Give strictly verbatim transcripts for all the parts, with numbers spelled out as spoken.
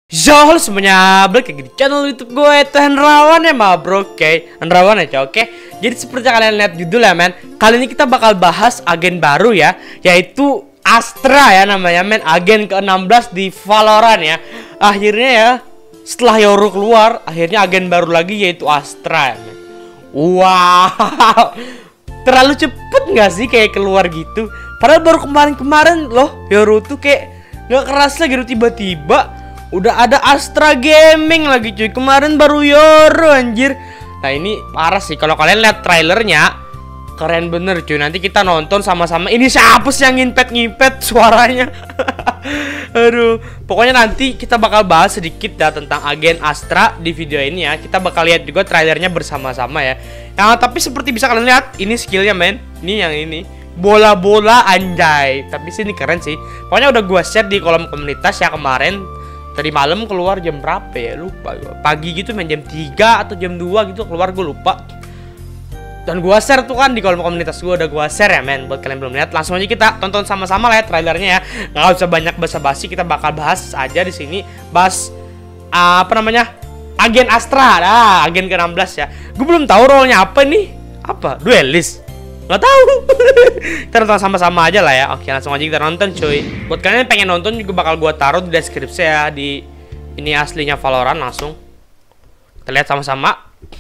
Yo, halo semuanya, balik lagi di channel YouTube gue, itu Hendrawan ya ma bro, oke okay. Hendrawan aja, oke okay? Jadi seperti yang kalian lihat judul ya men, kali ini kita bakal bahas agen baru ya, yaitu Astra ya namanya men, agen ke enam belas di Valorant ya. Akhirnya ya, setelah Yoru keluar, akhirnya agen baru lagi yaitu Astra ya men. Wow, terlalu cepet gak sih kayak keluar gitu? Padahal baru kemarin-kemarin loh, Yoru tuh kayak gak kerasa gitu tiba-tiba udah ada Astra Gaming lagi cuy. Kemarin baru Yoru anjir. Nah ini parah sih. Kalau kalian lihat trailernya, keren bener cuy. Nanti kita nonton sama-sama. Ini siapa sih yang ngimpet-ngimpet suaranya? Aduh. Pokoknya nanti kita bakal bahas sedikit ya tentang agen Astra di video ini ya. Kita bakal lihat juga trailernya bersama-sama ya. Nah tapi seperti bisa kalian lihat, ini skillnya men. Ini yang ini, bola-bola anjay. Tapi sih ini keren sih. Pokoknya udah gua share di kolom komunitas ya kemarin. Tadi malam keluar jam berapa ya, lupa gua. Pagi gitu main jam tiga atau jam dua gitu keluar, gue lupa. Dan gua share tuh kan di kolom komunitas gua, udah gua share ya men. Buat kalian belum lihat, langsung aja kita tonton sama-sama lah ya trailernya ya. Nggak usah banyak basa-basi, kita bakal bahas aja di sini. Bahas uh, apa namanya? Agen Astra. Nah, agen ke enam belas ya. Gue belum tahu role-nya apa nih. Apa? Duelist? Nggak tahu. Kita nonton sama-sama aja lah ya. Oke, langsung aja kita nonton cuy. Buat kalian yang pengen nonton juga bakal gua taruh di deskripsi ya, di ini aslinya Valorant langsung. Kita lihat sama-sama.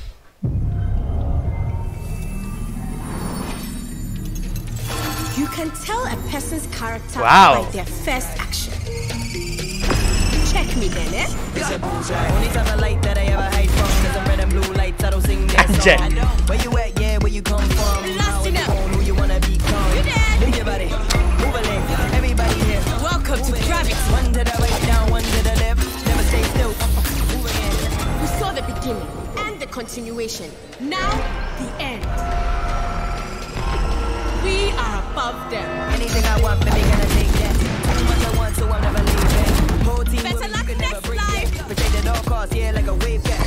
You can tell a person's character Wow. by their first action. Check me then, eh? Anjay. Welcome to Gravity. We saw the beginning and the continuation. Now the end. We are above them. Anything I want, baby, gonna take that. Do what I want, so I'm never leaving. Whole team Better will luck you can next never break life. that. Protect at all costs, yeah, like a wave cat.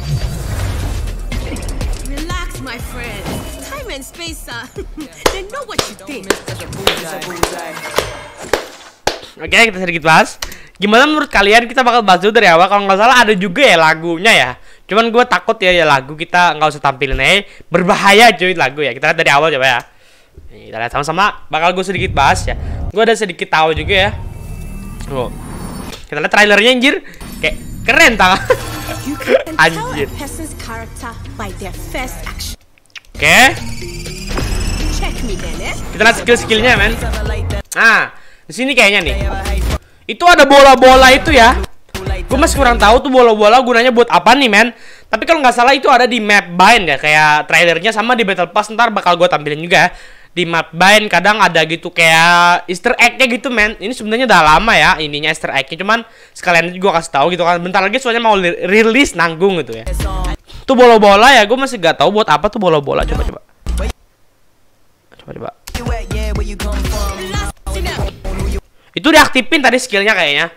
Relax, my friend. Time and space, uh, they know what you think. Oke, kita sedikit bahas. Gimana menurut kalian? Kita bakal bahas dulu dari awal. Kalau nggak salah ada juga ya lagunya ya. Cuman gue takut ya ya lagu kita nggak usah tampilin aja. Berbahaya cuy lagu ya. Kita lihat dari awal coba ya. Nih, kita lihat sama-sama. Bakal gue sedikit bahas ya. Gue ada sedikit tahu juga ya. Oh. Kita lihat trailernya anjir. Kayak keren tangan. You can tell Anjir. a person's character by their first action. Oke. Check me then, eh? Kita lihat skill-skillnya men. Nah, di sini kayaknya nih. Itu ada bola-bola itu ya. Gue masih kurang tahu tuh bola-bola gunanya buat apa nih men. Tapi kalau nggak salah itu ada di map bind ya, kayak trailernya, sama di battle pass ntar bakal gue tampilin juga ya. Di map bind kadang ada gitu kayak Easter egg-nya gitu men. Ini sebenarnya udah lama ya ininya Easter egg-nya, cuman sekalian gue kasih tahu gitu kan. Bentar lagi soalnya mau rilis nanggung gitu ya. Tuh bola-bola ya, gue masih gak tahu buat apa tuh bola-bola. Coba coba. Coba coba. Itu diaktifin tadi skillnya kayaknya.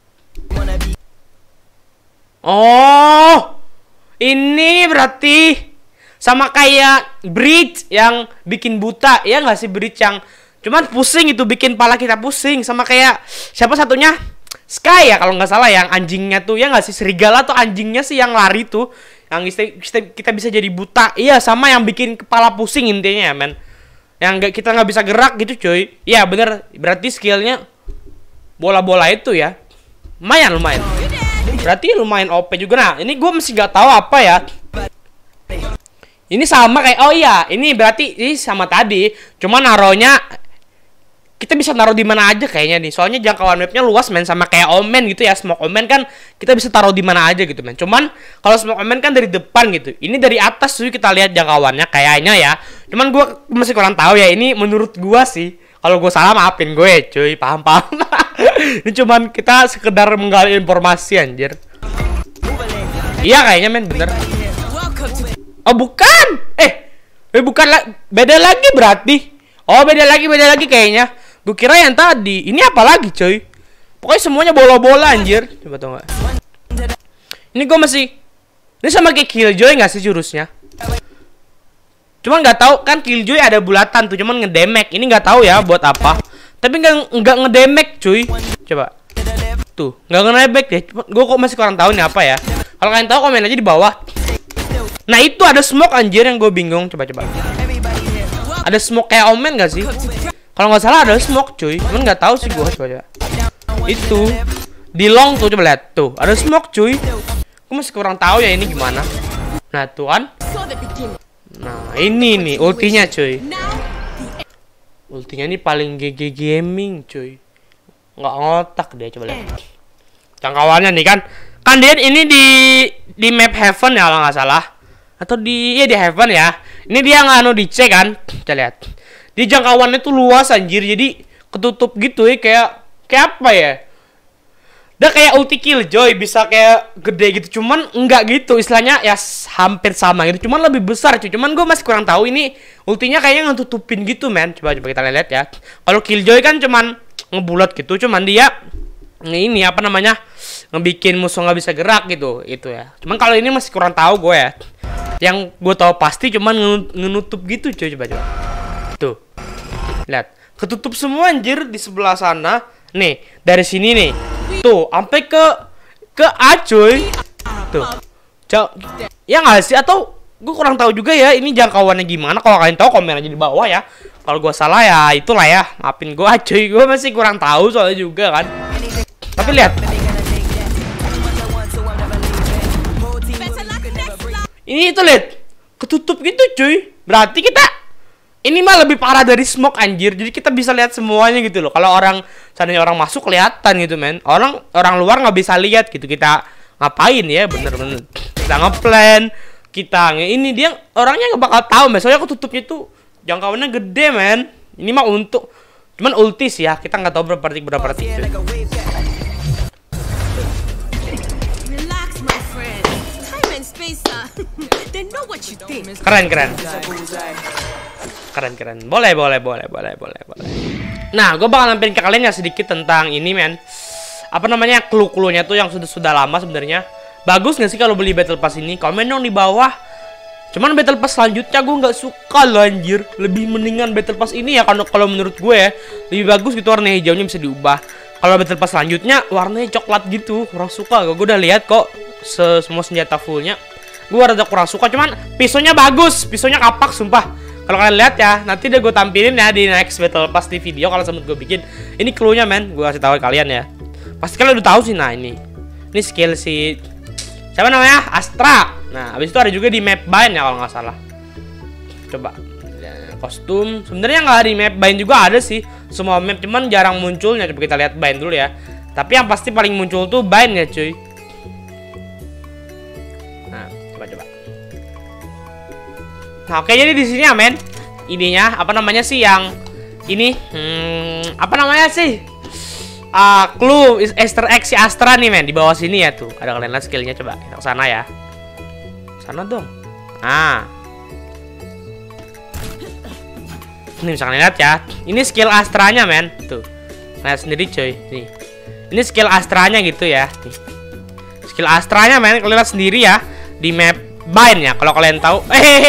Oh, ini berarti sama kayak bridge yang bikin buta ya nggak sih? Bridge yang cuman pusing itu, bikin pala kita pusing. Sama kayak siapa satunya, Sky ya kalau nggak salah, yang anjingnya tuh ya nggak sih, serigala atau anjingnya sih yang lari tuh, yang kita bisa jadi buta. Iya, sama yang bikin kepala pusing intinya ya men. Yang nggak, kita nggak bisa gerak gitu cuy. Iya bener, berarti skillnya bola-bola itu ya. Lumayan lumayan. Berarti lumayan O P juga. Nah ini gue masih nggak tahu apa ya. Ini sama kayak, oh iya, ini berarti ini sama tadi. Cuma naruhnya kita bisa naruh di mana aja kayaknya nih. Soalnya jangkauan mapnya luas men, sama kayak Omen gitu ya. Smoke Omen kan kita bisa taruh di mana aja gitu men. Cuman kalau Smoke Omen kan dari depan gitu. Ini dari atas tuh kita lihat jangkauannya kayaknya ya. Cuman gue masih kurang tahu ya. Ini menurut gue sih. Kalau gue salah maafin gue cuy, paham paham. Ini cuman kita sekedar menggali informasi anjir. Iya kayaknya men, bener. Oh bukan, eh, eh bukan lah, beda lagi berarti. Oh beda lagi, beda lagi kayaknya. Gue kira yang tadi. Ini apa lagi coy? Pokoknya semuanya bola-bola anjir. Coba tau gak? Ini gue masih, ini sama kayak Killjoy nggak sih jurusnya? Cuman nggak tahu kan, Killjoy ada bulatan tuh, cuman ngedemek. Ini nggak tahu ya buat apa. Tapi nggak nggak ngedemek cuy. Coba. Tuh, nggak nge-nebek deh. Gue kok masih kurang tahu nih apa ya. Kalau kalian tahu komen aja di bawah. Nah itu ada smoke anjir yang gue bingung. Coba-coba. Ada smoke kayak omen gak sih? Kalau nggak salah ada smoke cuy. Cuman nggak tahu sih gue. Coba-coba. Itu di long tuh, coba lihat tuh. Ada smoke cuy. Gue masih kurang tahu ya ini gimana. Nah tuh kan. Nah ini nih ultinya cuy. Ultinya ini paling G G gaming cuy. Nggak ngotak deh, coba lihat jangkauannya nih kan. Kan dia ini di di map heaven ya kalau nggak salah, atau di ya di heaven ya. Ini dia nggak anu dicek kan. Kita lihat di jangkauannya tuh luas anjir, jadi ketutup gitu ya, kayak kayak apa ya, udah kayak ulti Killjoy bisa kayak gede gitu, cuman enggak gitu istilahnya ya, hampir sama gitu, cuman lebih besar cuy. Cuman gue masih kurang tahu ini ultinya kayaknya ngetutupin gitu men. Coba coba kita lihat ya. Kalau Killjoy kan cuman ngebulat gitu, cuman dia ini apa namanya, ngebikin musuh nggak bisa gerak gitu itu ya. Cuman kalau ini masih kurang tahu gue ya. Yang gue tahu pasti cuman ngenutup gitu cuy. Coba coba tuh lihat, ketutup semua anjir di sebelah sana nih, dari sini nih tuh sampai ke ke A cuy tuh. Cok ya nggak sih, atau gue kurang tahu juga ya ini jangkauannya gimana. Kalau kalian tahu komen aja di bawah ya. Kalau gue salah ya itulah ya, maafin gue cuy, gue masih kurang tahu soalnya juga kan. Tapi lihat ini, itu lihat ketutup gitu cuy. Berarti kita ini mah lebih parah dari smoke anjir. Jadi kita bisa lihat semuanya gitu loh. Kalau orang seandainya orang masuk kelihatan gitu men. Orang orang luar nggak bisa lihat gitu. Kita ngapain ya, bener-bener kita ngeplan, kita nge ini, dia orangnya nggak bakal tahu men. Soalnya ketutupnya tuh jangkauannya gede men. Ini mah untuk cuman ulti sih ya, kita nggak tahu berapa detik berapa detik cuy. Relax, my friend. Time and space are. They know what you think. Keren keren. Keren keren. Boleh boleh boleh boleh boleh boleh. Nah, gue bakal nampilin ke kalian ya sedikit tentang ini men. Apa namanya, clue-cluenya tuh yang sudah sudah lama sebenarnya. Bagus nggak sih kalau beli Battle Pass ini? Komen dong di bawah. Cuman Battle Pass selanjutnya gue nggak suka loh anjir. Lebih mendingan Battle Pass ini ya, kalau kalau menurut gue ya lebih bagus gitu, warna hijaunya bisa diubah. Kalau Battle Pass selanjutnya warnanya coklat gitu, kurang suka. Gue udah lihat kok se semua senjata fullnya. Gue rada kurang suka, cuman pisaunya bagus, pisaunya kapak sumpah. Kalau kalian lihat ya, nanti deh gue tampilin ya di next Battle Pass di video kalau sempet gue bikin. Ini clue-nya men, gue kasih tahu kalian ya. Pasti kalian udah tahu sih. Nah ini, ini skill si siapa namanya, Astra. Nah habis itu ada juga di map bind ya kalau nggak salah. Coba kostum sebenarnya nggak di map bind juga ada sih semua map, cuman jarang munculnya. Coba kita lihat bind dulu ya. Tapi yang pasti paling muncul tuh bind ya cuy. Nah coba coba. Nah oke, jadi di sini ya men, idenya apa namanya sih yang ini, hmm, apa namanya sih, uh, clue Easter egg si Astra nih men, di bawah sini ya tuh. Ada kalian lihat skillnya, coba kita kesana ya. Sana dong. Nah ini bisa kalian lihat ya, ini skill Astranya men, tuh lihat sendiri coy. Nih ini skill Astranya gitu ya. Nih skill Astranya men, kalian lihat sendiri ya di map bind ya kalau kalian tahu.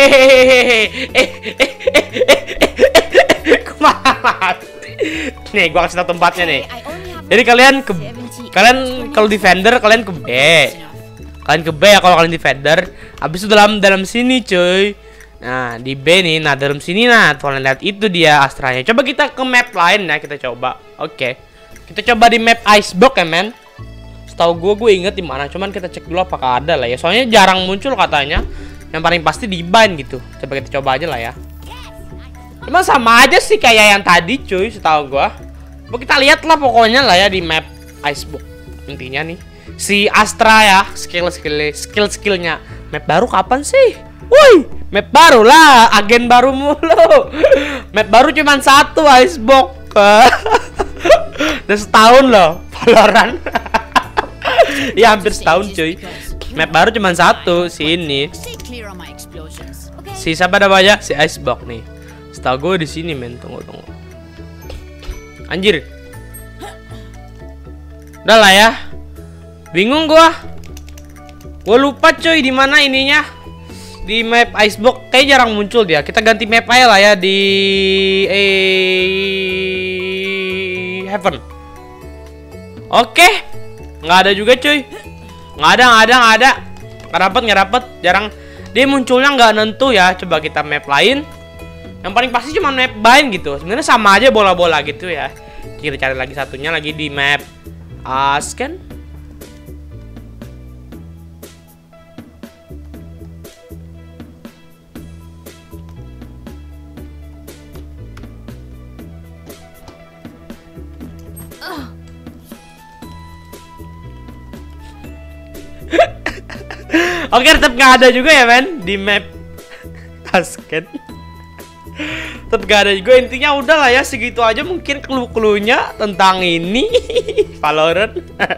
Nih gua kasih tau tempatnya nih. Jadi kalian ke kalian kalau defender kalian ke B. Kalian ke B ya kalau kalian defender. Habis itu dalam dalam sini cuy. Nah, di B nih, nah dalam sini nah, tuh kalian lihat itu dia Astranya. Coba kita ke map lain ya, kita coba. Oke. Kita coba di map Icebox ya, men. Setahu gue gue inget di mana, cuman kita cek dulu apakah ada lah ya. Soalnya jarang muncul katanya. Yang paling pasti di bind gitu. Coba kita coba aja lah ya. Emang sama aja sih kayak yang tadi cuy, setahu gue. Coba kita lihat lah pokoknya lah ya di map Icebox. Intinya nih, si Astra ya, skill-skill skill-skillnya. Map baru kapan sih? Woi, map baru lah, agen baru mulu. Map baru cuman satu, Icebox. Udah setahun loh, Valorant. Ya hampir setahun cuy. Map baru cuman satu, si ini. Si siapa namanya? Si Icebox nih. Setahu gue di sini men, tunggu tunggu. Anjir. Udah lah ya. Bingung gua. Gua lupa cuy di mana ininya. Di map Icebox kayak jarang muncul dia. Kita ganti map aja lah ya di eh Heaven. Oke. Nggak ada juga cuy. Nggak ada, nggak ada, nggak ada. Nggak dapet, nggak dapet. Jarang. Dia munculnya nggak nentu ya. Coba kita map lain. Yang paling pasti cuma map bind gitu. Sebenarnya sama aja bola-bola gitu ya. Kita cari lagi satunya lagi di map uh, scan. Oke, tetap nggak ada juga ya men di map basket. Tetap nggak ada juga. Intinya udah lah ya, segitu aja mungkin clue-cluenya tentang ini Valorant.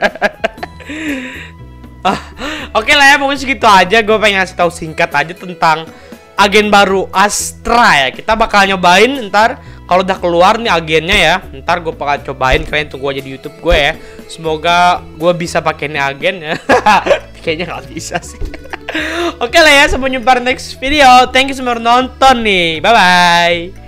ah, Oke lah ya, pokoknya segitu aja. Gue pengen ngasih tahu singkat aja tentang agen baru Astra ya. Kita bakal nyobain ntar kalau udah keluar nih agennya ya. Ntar gue bakal cobain, kalian tunggu aja di YouTube gue ya. Semoga gue bisa pakai ini agen ya. Kayaknya nggak bisa sih. Oke lah ya, sampai jumpa next video. Thank you semua udah nonton nih. Bye bye.